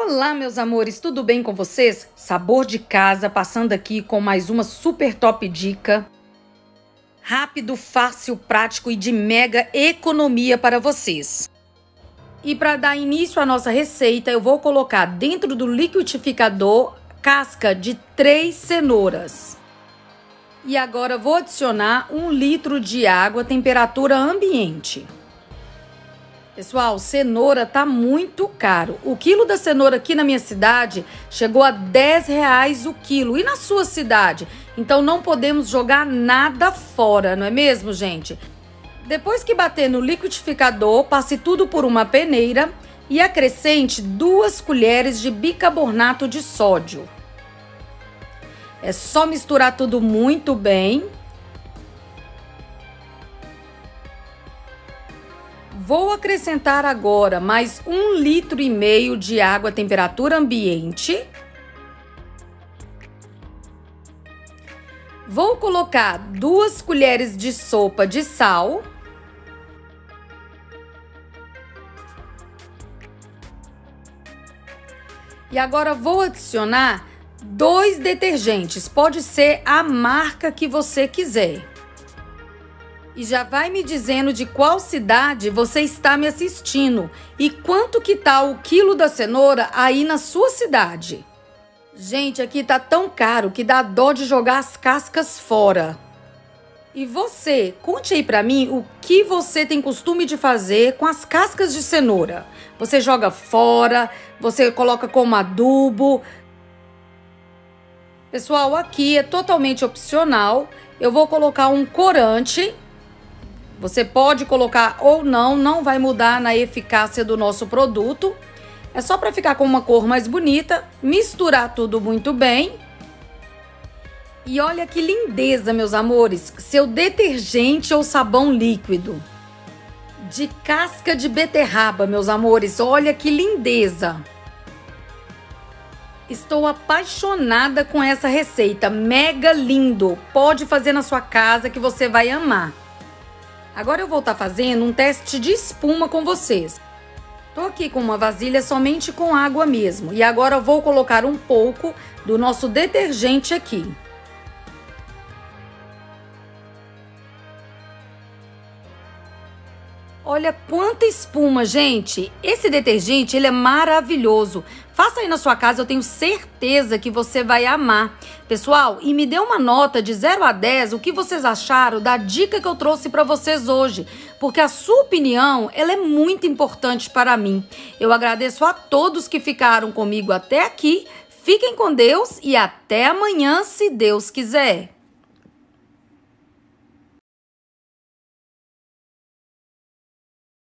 Olá, meus amores, tudo bem com vocês? Sabor de casa, passando aqui com mais uma super top dica. Rápido, fácil, prático e de mega economia para vocês. E para dar início à nossa receita, eu vou colocar dentro do liquidificador casca de 3 cenouras. E agora vou adicionar 1 litro de água, temperatura ambiente. Pessoal, cenoura tá muito caro. O quilo da cenoura aqui na minha cidade chegou a R$10 o quilo. E na sua cidade? Então não podemos jogar nada fora, não é mesmo, gente? Depois que bater no liquidificador, passe tudo por uma peneira e acrescente 2 colheres de bicarbonato de sódio. É só misturar tudo muito bem. Vou acrescentar agora mais 1,5 litro de água a temperatura ambiente. Vou colocar 2 colheres de sopa de sal. E agora vou adicionar 2 detergentes, pode ser a marca que você quiser. E já vai me dizendo de qual cidade você está me assistindo e quanto que tá o quilo da cenoura aí na sua cidade. Gente, aqui tá tão caro que dá dó de jogar as cascas fora. E você, conte aí pra mim o que você tem costume de fazer com as cascas de cenoura. Você joga fora, você coloca como adubo. Pessoal, aqui é totalmente opcional. Eu vou colocar um corante. Você pode colocar ou não, não vai mudar na eficácia do nosso produto. É só para ficar com uma cor mais bonita, misturar tudo muito bem. E olha que lindeza, meus amores, seu detergente ou sabão líquido. De casca de beterraba, meus amores, olha que lindeza. Estou apaixonada com essa receita, mega lindo. Pode fazer na sua casa que você vai amar. Agora eu vou estar fazendo um teste de espuma com vocês. Tô aqui com uma vasilha somente com água mesmo. E agora eu vou colocar um pouco do nosso detergente aqui. Olha quanta espuma, gente! Esse detergente, ele é maravilhoso. Faça aí na sua casa, eu tenho certeza que você vai amar. Pessoal, e me dê uma nota de 0 a 10, o que vocês acharam da dica que eu trouxe para vocês hoje. Porque a sua opinião, ela é muito importante para mim. Eu agradeço a todos que ficaram comigo até aqui. Fiquem com Deus e até amanhã, se Deus quiser.